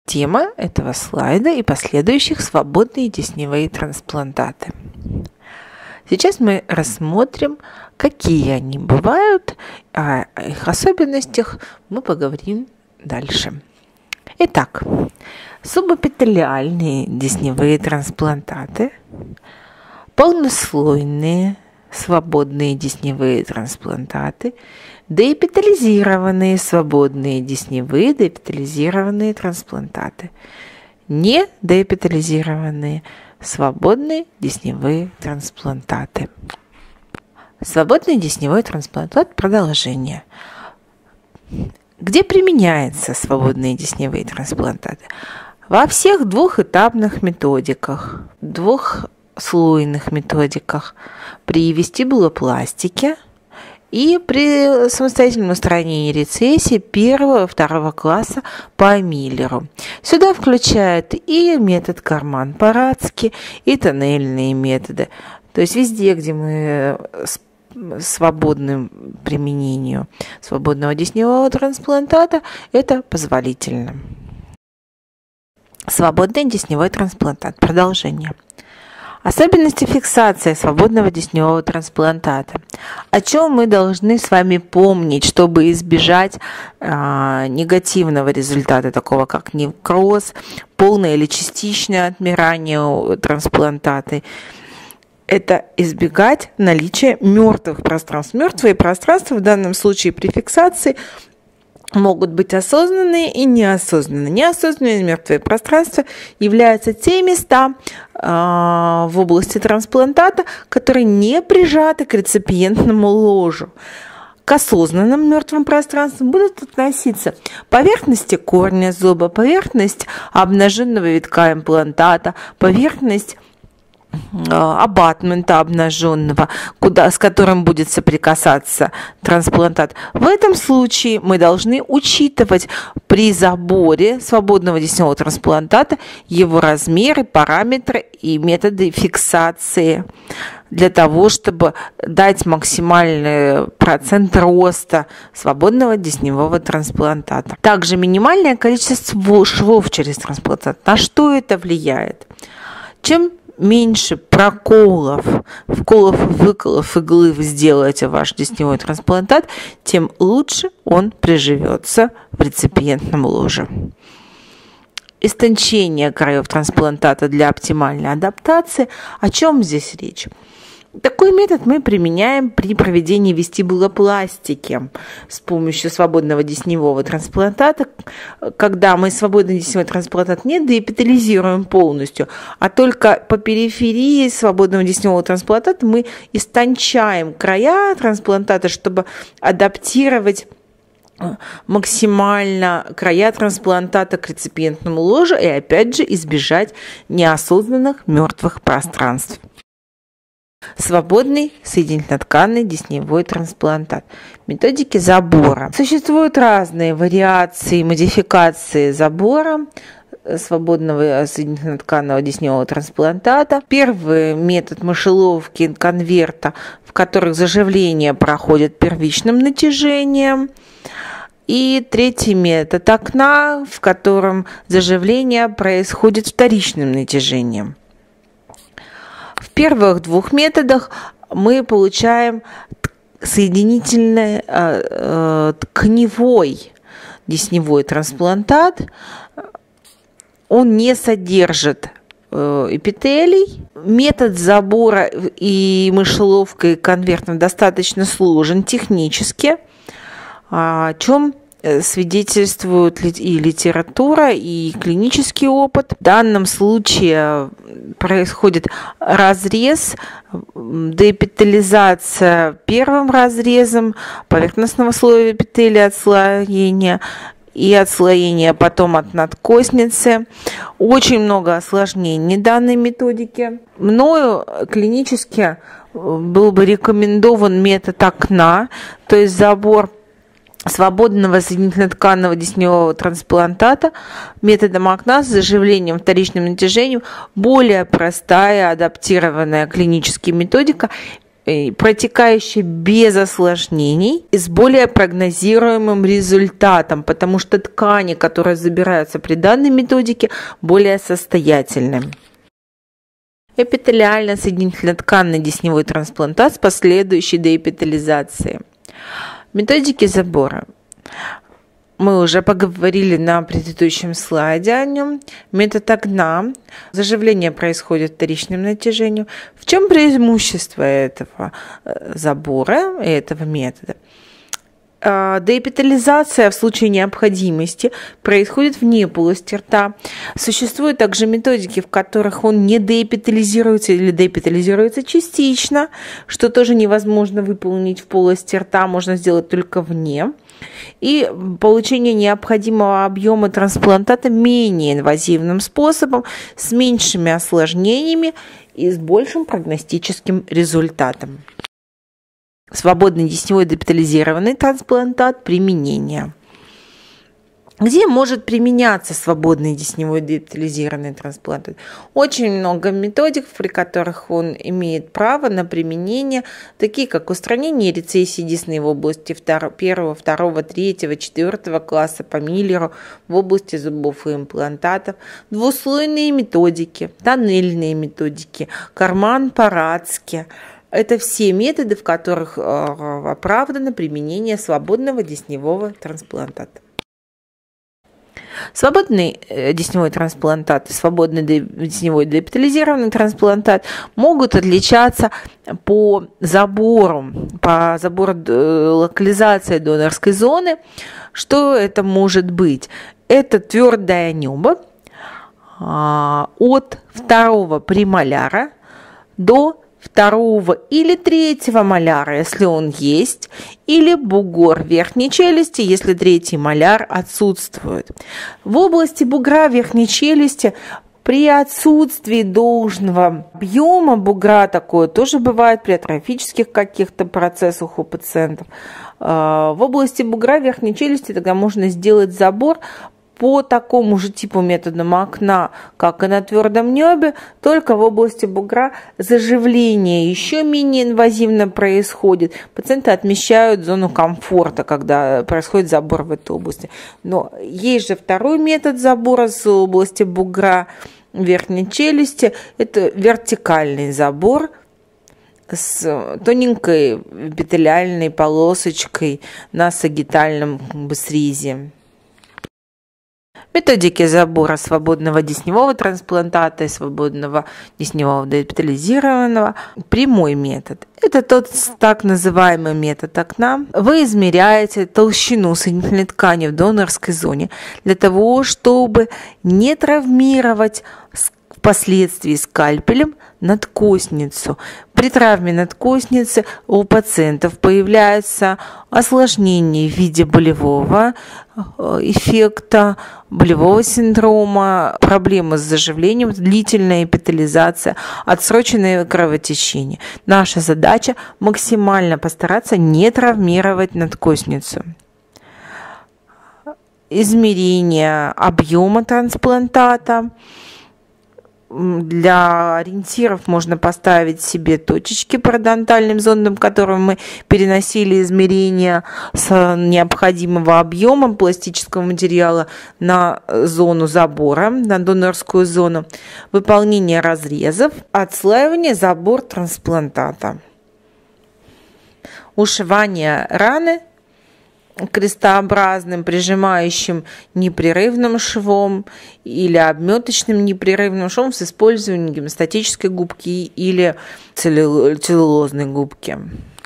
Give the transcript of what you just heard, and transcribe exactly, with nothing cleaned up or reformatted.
тема этого слайда и последующих свободные десневые трансплантаты. Сейчас мы рассмотрим, какие они бывают, о их особенностях мы поговорим дальше. Итак, субэпителиальные десневые трансплантаты, полнослойные свободные десневые трансплантаты, деэпителизированные свободные десневые деэпителизированные трансплантаты, не деэпителизированные свободные десневые трансплантаты. Свободный десневой трансплантат – продолжение. Где применяются свободные десневые трансплантаты? Во всех двухэтапных методиках, двухслойных методиках, при вестибулопластике и при самостоятельном устранении рецессии первого и второго класса по Миллеру. Сюда включают и метод Карман-Парацки, и тоннельные методы. То есть везде, где мы с свободным применению свободного десневого трансплантата, это позволительно. Свободный десневой трансплантат. Продолжение. Особенности фиксации свободного десневого трансплантата. О чем мы должны с вами помнить, чтобы избежать а, негативного результата, такого как некроз, полное или частичное отмирание трансплантата. Это избегать наличия мертвых пространств. Мертвые пространства в данном случае при фиксации могут быть осознанные и неосознанные. Неосознанные мертвые пространства являются те места э, в области трансплантата, которые не прижаты к реципиентному ложу. К осознанным мертвым пространствам будут относиться поверхности корня зуба, поверхность обнаженного витка имплантата, поверхность абатмента обнаженного, куда, с которым будет соприкасаться трансплантат. В этом случае мы должны учитывать при заборе свободного десневого трансплантата его размеры, параметры и методы фиксации для того, чтобы дать максимальный процент роста свободного десневого трансплантата. Также минимальное количество швов через трансплантат. На что это влияет? Чем меньше проколов, вколов и выколов иглы вы сделаете ваш десневой трансплантат, тем лучше он приживется в реципиентном ложе. Истончение краев трансплантата для оптимальной адаптации. О чем здесь речь? Такой метод мы применяем при проведении вестибулопластики с помощью свободного десневого трансплантата, когда мы свободный десневой трансплантат не деэпителизируем полностью, а только по периферии свободного десневого трансплантата мы истончаем края трансплантата, чтобы адаптировать максимально края трансплантата к реципиентному ложу и опять же избежать неосознанных мертвых пространств. Свободный соединительно-тканный десневой трансплантат. Методики забора. Существуют разные вариации, модификации забора свободного соединительно-тканного десневого трансплантата. Первый метод мышеловки конверта, в которых заживление проходит первичным натяжением. И третий метод окна, в котором заживление происходит вторичным натяжением. В первых двух методах мы получаем соединительный э, тканевой десневой трансплантат. Он не содержит э, эпителий. Метод забора и мышеловкой конвертом достаточно сложен технически, о чем свидетельствует и литература, и клинический опыт. В данном случае происходит разрез, деэпителизация первым разрезом поверхностного слоя эпителия, отслоение и отслоение потом от надкостницы. Очень много осложнений данной методики. Мною клинически был бы рекомендован метод окна, то есть забор свободного соединительно-тканного десневого трансплантата методом окна с заживлением вторичным натяжением, более простая, адаптированная клиническая методика, протекающая без осложнений и с более прогнозируемым результатом, потому что ткани, которые забираются при данной методике, более состоятельны. Эпителиально-соединительно-тканный десневой трансплантат с последующей деэпителизацией. Методики забора. Мы уже поговорили на предыдущем слайде о нем. Метод огна. Заживление происходит вторичным натяжением. В чем преимущество этого забора, этого метода? Деэпителизация в случае необходимости происходит вне полости рта. Существуют также методики, в которых он не деэпителизируется или деэпителизируется частично, что тоже невозможно выполнить в полости рта, можно сделать только вне. И получение необходимого объема трансплантата менее инвазивным способом, с меньшими осложнениями и с большим прогностическим результатом. Свободный десневой деэпителизированный трансплантат применения. Где может применяться свободный десневой деэпителизированный трансплантат? Очень много методик, при которых он имеет право на применение, такие как устранение рецессии десны в области первого, второго, третьего, четвертого класса по Миллеру, в области зубов и имплантатов, двуслойные методики, тоннельные методики, карман по-радски. Это все методы, в которых оправдано применение свободного десневого трансплантата. Свободный десневой трансплантат и свободный десневой деэпителизированный трансплантат могут отличаться по забору, по забору локализации донорской зоны. Что это может быть? Это твердое небо от второго премоляра до второго или третьего моляра, если он есть, или бугор верхней челюсти, если третий моляр отсутствует. В области бугра верхней челюсти при отсутствии должного объема бугра, такое тоже бывает при атрофических каких-то процессах у пациентов, в области бугра верхней челюсти тогда можно сделать забор по такому же типу методам окна, как и на твердом небе, только в области бугра заживление еще менее инвазивно происходит. Пациенты отмечают зону комфорта, когда происходит забор в этой области. Но есть же второй метод забора с области бугра верхней челюсти. Это вертикальный забор с тоненькой эпителиальной полосочкой на сагитальном срезе. Методики забора свободного десневого трансплантата и свободного десневого деэпителизированного. Прямой метод. Это тот так называемый метод окна. Вы измеряете толщину соединительной ткани в донорской зоне для того, чтобы не травмировать впоследствии скальпелем надкостницу. При травме надкостницы у пациентов появляется осложнение в виде болевого эффекта, болевого синдрома, проблемы с заживлением, длительная эпителизация, отсроченное кровотечение. Наша задача максимально постараться не травмировать надкостницу. Измерение объема трансплантата. Для ориентиров можно поставить себе точечки пародонтальным зондом, которым мы переносили измерения с необходимого объема пластического материала на зону забора, на донорскую зону. Выполнение разрезов, отслаивание, забор трансплантата. Ушивание раны крестообразным прижимающим непрерывным швом или обметочным непрерывным швом с использованием гемостатической губки или целлюлозной губки.